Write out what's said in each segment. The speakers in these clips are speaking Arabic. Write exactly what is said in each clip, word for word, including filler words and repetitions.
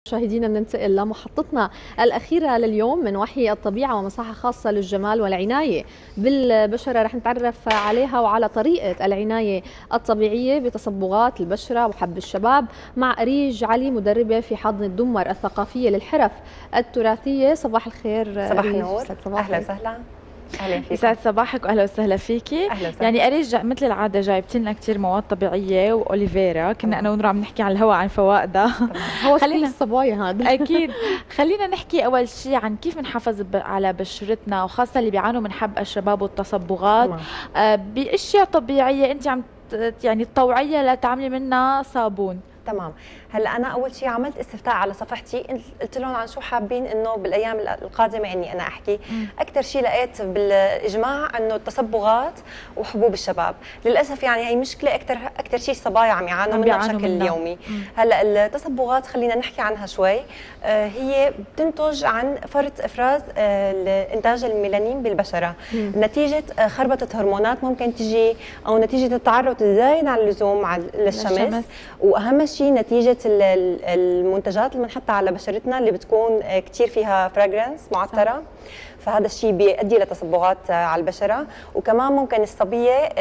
مشاهدينا بننتقل لمحطتنا الأخيرة لليوم من وحي الطبيعة ومساحة خاصة للجمال والعناية بالبشرة. رح نتعرف عليها وعلى طريقة العناية الطبيعية بتصبغات البشرة وحب الشباب مع أريج علي، مدربة في حضن الدمر الثقافية للحرف التراثية. صباح الخير. صباح النور، أهلا وسهلا. اهلا فيك. يسعد صباحك واهلا وسهلا فيكي. أهلا وسهلا. يعني اريج مثل العاده جايبت لنا كثير مواد طبيعيه واوليفيرا، كنا انا ونور عم نحكي عن الهواء عن فوائدها. هو خلينا الصبايا هذا اكيد. خلينا نحكي اول شيء عن كيف نحافظ على بشرتنا، وخاصه اللي بيعانوا من حب الشباب والتصبغات آه باشياء طبيعيه انت عم يعني تطوعيها لتعملي منها صابون. تمام. هلا انا اول شيء عملت استفتاء على صفحتي، قلت لهم عن شو حابين انه بالايام القادمه اني انا احكي. اكثر شيء لقيت بالاجماع انه التصبغات وحبوب الشباب. للاسف يعني هي مشكله اكثر اكثر شيء الصبايا عم يعانوا منها بشكل منها. يومي. مم. هلا التصبغات خلينا نحكي عنها شوي. آه هي بتنتج عن فرط افراز آه انتاج الميلانين بالبشره. مم. نتيجه آه خربطه هرمونات ممكن تجي، او نتيجه التعرض الزايد عن اللزوم للشمس, للشمس. واهم شيء نتيجه المنتجات اللي بنحطها على بشرتنا اللي بتكون كثير فيها فراغرنس معطره، فهذا الشيء بيؤدي لتصبغات على البشره. وكمان ممكن الصبيه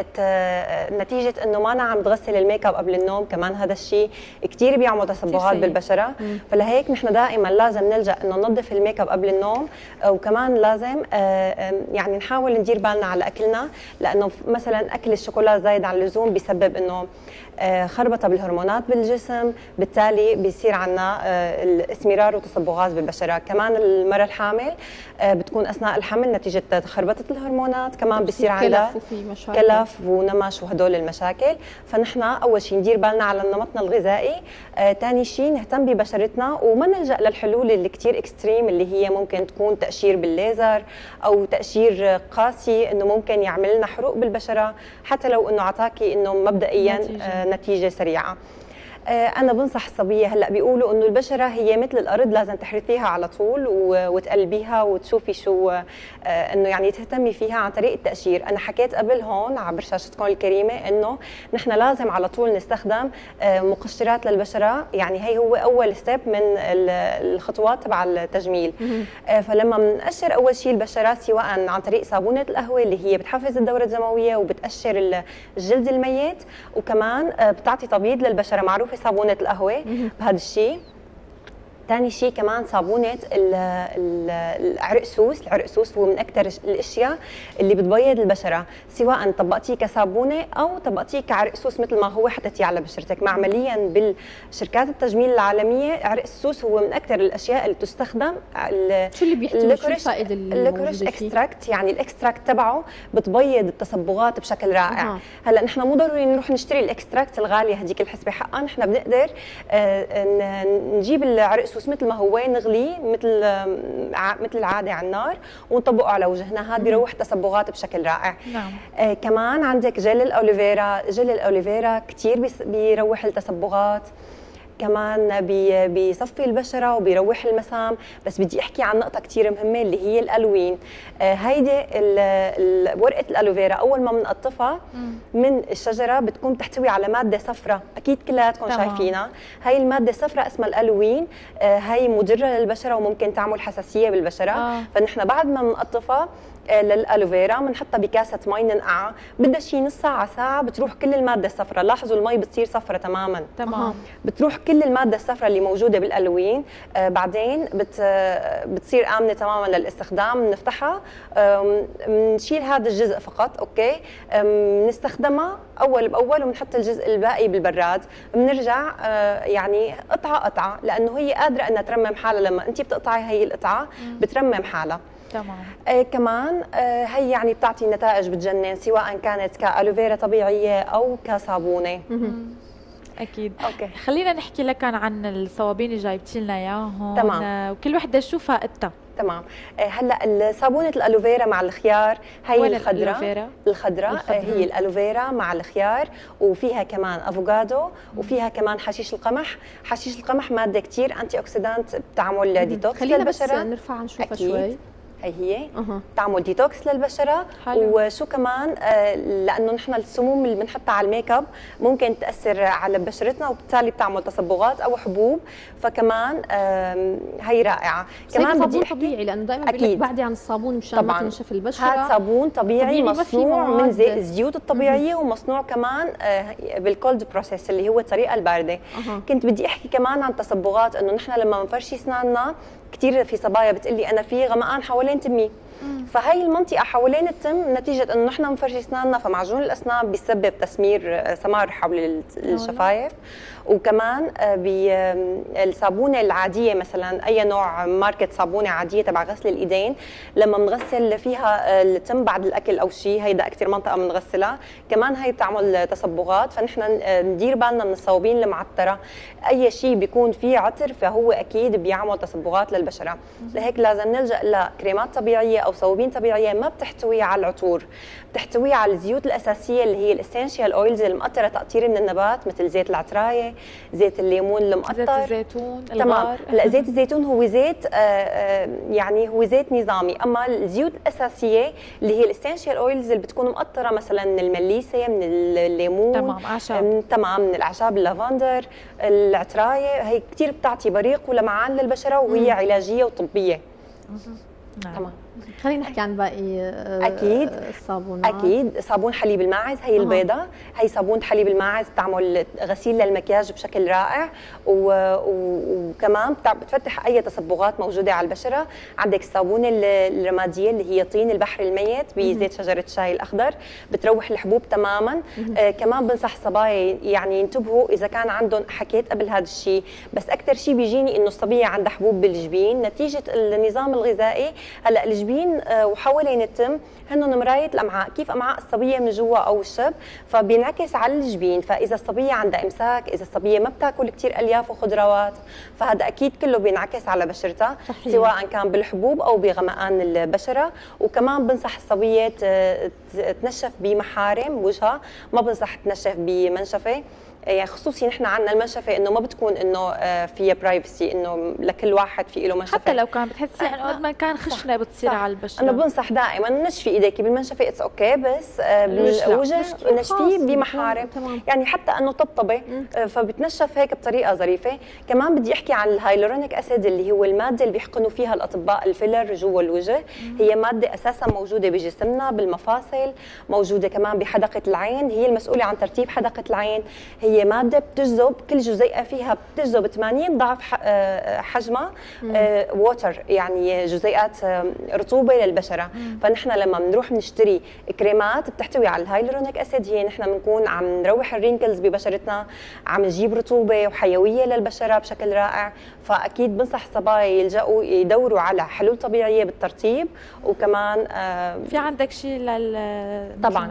نتيجه انه ما أنا عم تغسل الميك اب قبل النوم، كمان هذا الشيء كثير بيعمل تصبغات بالبشره. مم. فلهيك نحن دائما لازم نلجا انه ننظف الميك اب قبل النوم، وكمان لازم يعني نحاول ندير بالنا على اكلنا، لانه مثلا اكل الشوكولا زايد عن اللزوم بيسبب انه خربطه بالهرمونات بالجسم، بالتالي بيصير عندنا اسمرار وتصبغات بالبشره. كمان المراه الحامل بتكون اثناء الحمل نتيجه خربطه الهرمونات كمان بيصير عندها كلف ونمش وهدول المشاكل. فنحن اول شيء ندير بالنا على نمطنا الغذائي، ثاني شيء نهتم ببشرتنا وما نلجا للحلول اللي كثير اكستريم اللي هي ممكن تكون تقشير بالليزر او تقشير قاسي انه ممكن يعمل لنا حروق بالبشره، حتى لو انه اعطاكي انه مبدئيا نتيجه, نتيجة سريعه. أنا بنصح الصبية، هلا بيقولوا إنه البشرة هي مثل الأرض لازم تحرثيها على طول وتقلبيها وتشوفي شو إنه يعني تهتمي فيها عن طريق التقشير. أنا حكيت قبل هون عبر شاشتكم الكريمة إنه نحن لازم على طول نستخدم مقشرات للبشرة، يعني هي هو أول ستيب من الخطوات تبع التجميل. فلما بنقشر أول شيء البشرة سواء عن طريق صابونة القهوة اللي هي بتحفز الدورة الدموية وبتقشر الجلد الميت، وكمان بتعطي تبييض للبشرة، معروفة صابونة القهوة بهذا الشيء. ثاني شيء كمان صابونة العرقسوس، العرقسوس هو من أكثر الأشياء اللي بتبيض البشرة، سواء طبقتيه كصابونة أو طبقتيه كعرقسوس مثل ما هو حطيتيه على بشرتك. معمليا بالشركات التجميل العالمية عرقسوس هو من أكثر الأشياء اللي تستخدم. شو اللي بيحتوي، شو الفائدة اللي الليكوريش اكستراكت، يعني الاكستراكت تبعه بتبيض التصبغات بشكل رائع. أه. هلا نحن مو ضروري نروح نشتري الاكستراكت الغالية هذيك الحسبة حقها، نحن بنقدر نجيب العرقسوس مثل ما هو نغليه مثل مثل العاده على النار ونطبقه على وجهنا، هذا بيروح تصبغات بشكل رائع. نعم. آه كمان عندك جل الاوليفيرا، جل الاوليفيرا كثير بيروح التصبغات، كمان بي بيصفي البشره وبيروح المسام. بس بدي احكي عن نقطه كثير مهمه اللي هي الالوين. آه هيدي ورقه الالوفيرا اول ما بنقطفها من الشجره بتكون بتحتوي على ماده صفراء، اكيد كلياتكم شايفينها. هاي الماده الصفراء اسمها الالوين، آه هاي مضره للبشره وممكن تعمل حساسيه بالبشره. آه. فنحن بعد ما بنقطفها للالوفيرا بنحطها بكاسه مي ننقعها، بدها شي نص ساعه ساعه بتروح كل الماده الصفراء. لاحظوا المي بتصير صفراء تماما. تمام. بتروح كل الماده الصفراء اللي موجوده بالالوين. آه بعدين بت بتصير امنه تماما للاستخدام. بنفتحها، بنشيل هذا الجزء فقط، اوكي، بنستخدمها اول باول وبنحط الجزء الباقي بالبراد. بنرجع آه يعني قطعه قطعه، لانه هي قادره انها ترمم حالها. لما انت بتقطعي هي القطعه بترمم حالها. تمام. آه كمان آه هي يعني بتعطي نتائج بتجنن، سواء كانت كالوفيرا طبيعيه او كصابونه. اكيد. اوكي، خلينا نحكي لك عن الصوابين اللي جايبتي لنا اياهم. تمام. وكل وحده شو فائدتها. تمام. هلا صابونه الالوفيرا مع الخيار، هي الخضراء الخضراء هي الالوفيرا مع الخيار، وفيها كمان افوكادو، وفيها كمان حشيش القمح. حشيش القمح ماده كثير انتي اوكسيدانت بتعمل ديتوكس خلينا للبشره. بس نرفع نشوفها شوي. هي هي أه. بتعمل ديتوكس للبشره. حلو. وشو كمان آه لانه نحن السموم اللي بنحطها على الميك اب ممكن تاثر على بشرتنا وبالتالي بتعمل تصبغات او حبوب، فكمان آه هي رائعه. كمان صابون طبيعي لانه دائما بيقول لك بعدي عن الصابون مشان ما تنشف البشره. هذا صابون طبيعي, طبيعي مصنوع من زي الزيوت الطبيعيه مم. ومصنوع كمان آه بالكولد بروسيس اللي هو الطريقه البارده. أه. كنت بدي احكي كمان عن تصبغات، انه نحن لما بنفرشي اسناننا كثير في صبايا بتقلي انا في غمقان حوالين تمي، فهي المنطقه حوالين التم نتيجه انه نحن بنفرشي اسناننا، فمعجون الاسنان بيسبب تسمير سمار حول الشفايف. وكمان بالصابونه العاديه مثلا اي نوع ماركه صابونه عاديه تبع غسل الايدين لما بنغسل فيها التم بعد الاكل او شيء، هيدا اكثر منطقه بنغسلها كمان هي بتعمل تصبغات. فنحن ندير بالنا من الصوابين المعطره، اي شيء بيكون فيه عطر فهو اكيد بيعمل تصبغات للبشره. لهيك لازم نلجا لكريمات طبيعيه او صوابين طبيعيه ما بتحتوي على العطور، بتحتوي على الزيوت الاساسيه اللي هي الاسينشال اويلز المقطره تقطير من النبات، مثل زيت العطرايه، زيت الليمون المقطر، زيت الزيتون. تمام. لا زيت الزيتون هو زيت آآ آآ يعني هو زيت نظامي، اما الزيوت الاساسيه اللي هي الاسينشال اويلز اللي بتكون مقطره مثلا من المليسه، من الليمون، تمام اعشاب، تمام، من الاعشاب، اللافندر، العطرايه، هي كثير بتعطي بريق ولمعان للبشره وهي مم. علاجيه وطبيه. نعم. تمام. خلينا نحكي عن باقي اكيد الصابونات. اكيد صابون حليب الماعز، هي البيضه، أه. هي صابون حليب الماعز بتعمل غسيل للمكياج بشكل رائع، وكمان بتفتح اي تصبغات موجوده على البشره. عندك الصابونه الرماديه اللي هي طين البحر الميت بزيت شجره الشاي الاخضر، بتروح الحبوب تماما. آه كمان بنصح الصبايا يعني ينتبهوا اذا كان عندهم، حكيت قبل هذا الشيء، بس اكثر شيء بيجيني انه الصبيه عندها حبوب بالجبين نتيجه النظام الغذائي. هلا الجبين وحوالين التم هن مرايه الامعاء، كيف امعاء الصبيه من جوا او الشب، فبينعكس على الجبين. فاذا الصبيه عندها امساك، اذا الصبيه ما بتاكل كثير الياف وخضروات، فهذا اكيد كله بينعكس على بشرتها. صحيح. سواء كان بالحبوب او بغمقان البشره. وكمان بنصح الصبيه تنشف بمحارم وجهها، ما بنصح تنشف بمنشفه، يعني خصوصي نحن عندنا المنشفه انه ما بتكون انه فيها برايفسي، انه لكل واحد في له منشفه، حتى لو كان بتحسي انه قد ما كان خشنه بتصير على البشره. انا بنصح دائما نشفي ايديك بالمنشفه اتس اوكي، بس بالوجه نشفيه بمحارم، يعني حتى انه طبطبه فبتنشف هيك بطريقه ظريفه. كمان بدي احكي عن الهايلورونيك اسيد اللي هو الماده اللي بيحقنوا فيها الاطباء الفيلر جوا الوجه. هي ماده اساسا موجوده بجسمنا بالمفاصل، موجوده كمان بحدقه العين، هي المسؤوله عن ترتيب حدقه العين. هي ماده بتجذب كل جزيئه فيها بتجذب ثمانين ضعف حجمها ووتر، يعني جزيئات رطوبه للبشره. مم. فنحن لما بنروح نشتري كريمات بتحتوي على الهايلورونيك اسيد، هي نحن بنكون عم نروح الرينكلز ببشرتنا، عم نجيب رطوبه وحيويه للبشره بشكل رائع. فاكيد بنصح الصبايا يلجأوا يدوروا على حلول طبيعيه بالترطيب. وكمان آه في عندك شيء لل طبعا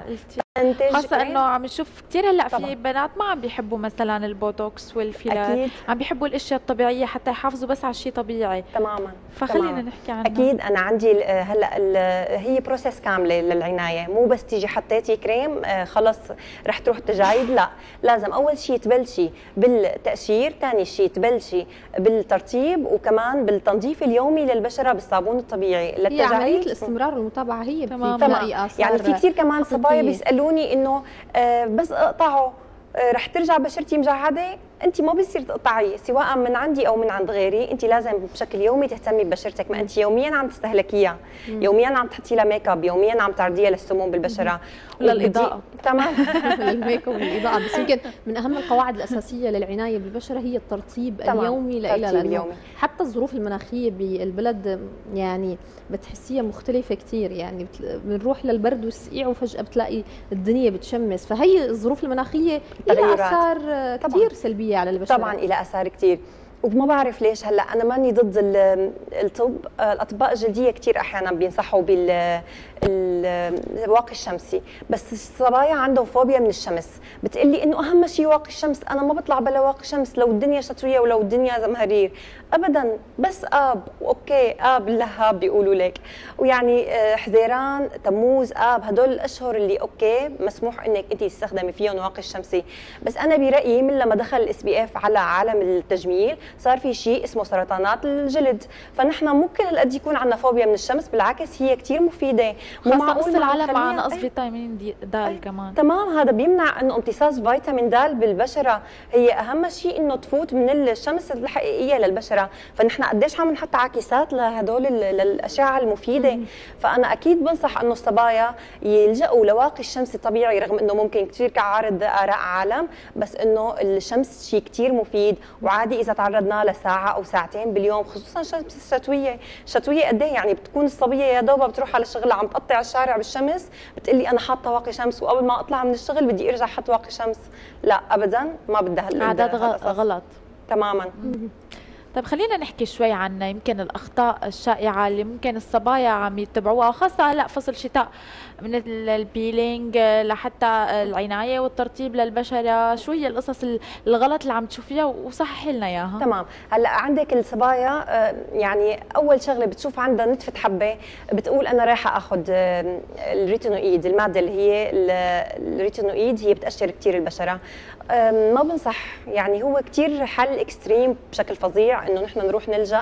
خاصة انه عم نشوف كثير هلا في بنات ما عم بيحبوا مثلا البوتوكس والفيلر، أكيد. عم بيحبوا الاشياء الطبيعيه حتى يحافظوا بس على شيء طبيعي. تماما. فخلينا نحكي عنها. اكيد انا عندي هلا هي بروسيس كامله للعنايه، مو بس تيجي حطيتي كريم خلص رح تروح تجاعيد، لا، لازم اول شيء تبلشي بالتقشير، ثاني شيء تبلشي بالترطيب، وكمان بالتنظيف اليومي للبشره بالصابون الطبيعي للتجاعيد. هي عمليه الاستمرار والمتابعه هي بتلاقي اثار. يعني في كثير كمان صبايا بيسالوني انه آه بس اقطعه آه رح ترجع بشرتي مجعده. انت ما بصير تقطعي سواء من عندي او من عند غيري، انت لازم بشكل يومي تهتمي ببشرتك، ما انت يوميا عم تستهلكيها، يوميا عم تحطي لها ميك اب، يوميا عم تعرضيها للسموم بالبشره وللاضاءه. تمام. للميك اب والاضاءه. بس يمكن من اهم القواعد الاساسيه للعنايه بالبشره هي الترطيب اليومي لها، لانه حتى الظروف المناخيه بالبلد يعني بتحسيها مختلفه كثير، يعني بنروح للبرد والسقيع وفجاه بتلاقي الدنيا بتشمس، فهي الظروف المناخيه لها اثار كثير سلبيه على البشره. طبعا الى اثار كثير، وما بعرف ليش. هلا انا ماني ضد الطب، الاطباء الجلديه كثير احيانا بينصحوا بالواقي الشمسي، بس الصبايا عندهم فوبيا من الشمس، بتقلي انه اهم شيء واقي الشمس، انا ما بطلع بلا واقي شمس لو الدنيا شتويه ولو الدنيا زمهرير، ابدا، بس اب اوكي، اب لهاب بيقولوا لك. ويعني حزيران، تموز، اب، هدول الاشهر اللي اوكي مسموح انك انت تستخدمي فيهم واقي الشمسي. بس انا برايي من لما دخل الاس بي اف على عالم التجميل صار في شيء اسمه سرطانات الجلد. فنحن مو كل هالقد يكون عندنا فوبيا من الشمس، بالعكس هي كثير مفيده. مو معقول العالم مع نقص فيتامين د كمان. تمام، هذا بيمنع انه امتصاص فيتامين د بالبشره. هي اهم شيء انه تفوت من الشمس الحقيقيه للبشره. فنحن قديش عم نحط عاكسات لهدول الاشعه المفيده. فانا اكيد بنصح انه الصبايا يلجأوا لواقي الشمس الطبيعي، رغم انه ممكن كثير كعارض اراء عالم، بس انه الشمس شيء كثير مفيد. وعادي اذا تعرضنا لساعه او ساعتين باليوم، خصوصا الشمس الشتويه. الشتويه قد ايه يعني بتكون الصبيه يا دوبها بتروح على شغلها عم تقطع الشارع بالشمس، بتقلي انا حاطه واقي شمس وقبل ما اطلع من الشغل بدي ارجع احط واقي شمس. لا ابدا، ما بدها هال عادات غلط تماما. طيب خلينا نحكي شوي عن يمكن الاخطاء الشائعه اللي ممكن الصبايا عم يتبعوها، وخاصه هلا فصل شتاء، من البيلينج لحتى العنايه والترطيب للبشره. شو هي القصص الغلط اللي عم تشوفيها وصححي لنا اياها؟ تمام. هلا عندك الصبايا يعني اول شغله بتشوف عندها نتفه حبه، بتقول انا رايحه اخذ الريتينويد، الماده اللي هي الريتينويد هي بتقشر كثير البشره. ما بنصح، يعني هو كثير حل اكستريم بشكل فظيع انه نحن نروح نلجا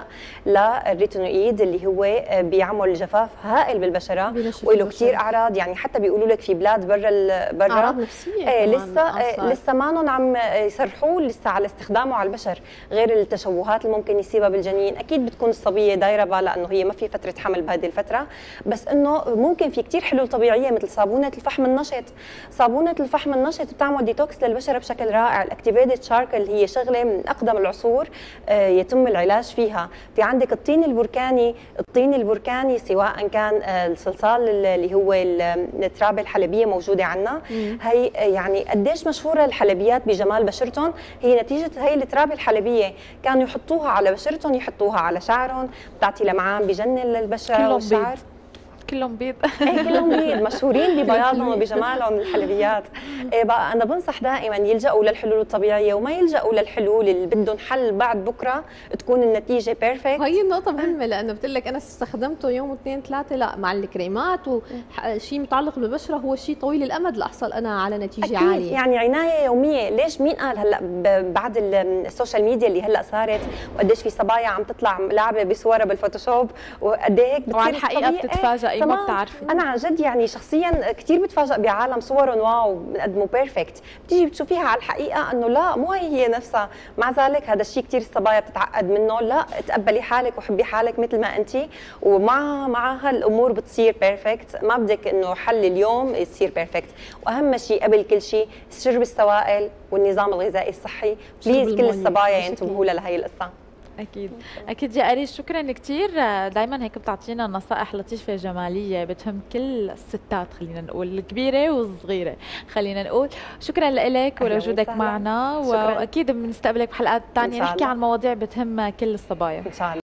للريتينويد اللي هو بيعمل جفاف هائل بالبشره وله كثير اعراض. يعني حتى بيقولوا لك في بلاد برا برا اعراض نفسيه ايه لسه ايه لسه ما عم يصرحوا لسه على استخدامه على البشر، غير التشوهات اللي ممكن يصيبها بالجنين. اكيد بتكون الصبيه دايره بالها انه هي ما في فتره حمل بهذه الفتره، بس انه ممكن في كثير حلول طبيعيه مثل صابونه الفحم النشط. صابونه الفحم النشط بتعمل ديتوكس للبشره بشكل رائع. الاكتيفيتد شاركل هي شغله من اقدم العصور يتم العلاج فيها. في عندك الطين البركاني، الطين البركاني سواء كان الصلصال اللي هو الترابه الحلبيه موجوده عندنا، هي يعني قديش مشهوره الحلبيات بجمال بشرتهم، هي نتيجه هي الترابه الحلبيه. كانوا يحطوها على بشرتهم، يحطوها على شعرهم، بتعطي لمعان بجنن للبشره والشعر. كلهم بيض. ايه كلهم بيض، مشهورين ببياضهم وبجمالهم الحلبيات. إيه بقى انا بنصح دائما يلجأوا للحلول الطبيعيه وما يلجأوا للحلول اللي بدهم حل بعد بكره تكون النتيجه بيرفكت. هي النقطه مهمه، لانه بتقول لك انا استخدمته يوم واثنين ثلاثه، لا مع الكريمات وشيء متعلق بالبشره هو شيء طويل الامد لاحصل انا على نتيجه أكيد. عاليه. يعني عنايه يوميه. ليش مين قال هلا بعد السوشيال ميديا اللي هلا صارت وقديش في صبايا عم تطلع لاعبه بصورها بالفوتوشوب وقد ايه هيك بتصير وعلى الحقيقه بتتفاجئي ما بتعرفي. انا عن جد يعني شخصيا كثير بتفاجئ بعالم صورهم واو بنقدموا بيرفكت، بتيجي بتشوفيها على الحقيقه انه لا مو هي هي نفسها. مع ذلك هذا الشيء كثير الصبايا بتتعقد منه. لا، تقبلي حالك وحبي حالك مثل ما انت، ومع مع هالامور بتصير بيرفكت. ما بدك انه حل اليوم يصير بيرفكت. واهم شيء قبل كل شيء شرب السوائل والنظام الغذائي الصحي. بليز كل الصبايا ينتبهوا لهي القصه. اكيد اكيد يا اريج، شكرا كثير. دائما هيك بتعطينا نصائح لطيفه جماليه بتهم كل الستات، خلينا نقول الكبيره والصغيره. خلينا نقول شكرا لك ولوجودك معنا، واكيد بنستقبلك بحلقات ثانيه نحكي عن مواضيع بتهم كل الصبايا ان شاء الله.